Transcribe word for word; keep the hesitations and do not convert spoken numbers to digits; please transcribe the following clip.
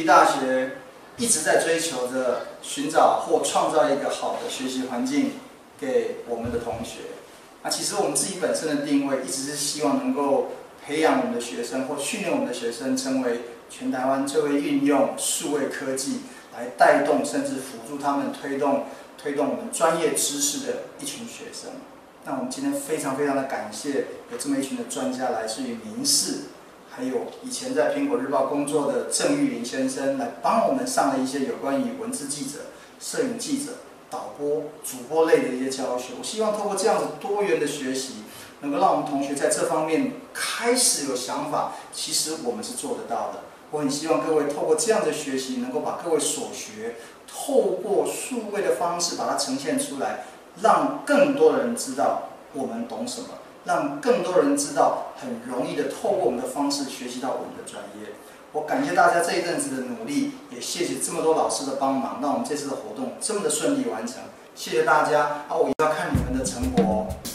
育大学一直在追求着寻找或创造一个好的学习环境给我们的同学。那其实我们自己本身的定位一直是希望能够培养我们的学生或训练我们的学生成为全台湾最会运用数位科技来带动甚至辅助他们推动推动我们专业知识的一群学生。那我们今天非常非常的感谢有这么一群的专家，来自于民视，还有以前在苹果日报工作的郑玉林先生，来帮我们上了一些有关于文字记者、摄影记者、导播、主播类的一些教学。我希望透过这样子多元的学习，能够让我们同学在这方面开始有想法，其实我们是做得到的。我很希望各位透过这样的学习，能够把各位所学，透过数位的方式把它呈现出来，让更多的人知道我们懂什么，让更多人知道很容易的透过我们的方式学习到我们的专业。我感谢大家这一阵子的努力，也谢谢这么多老师的帮忙，让我们这次的活动这么的顺利完成。谢谢大家，啊，我也要看你们的成果哦。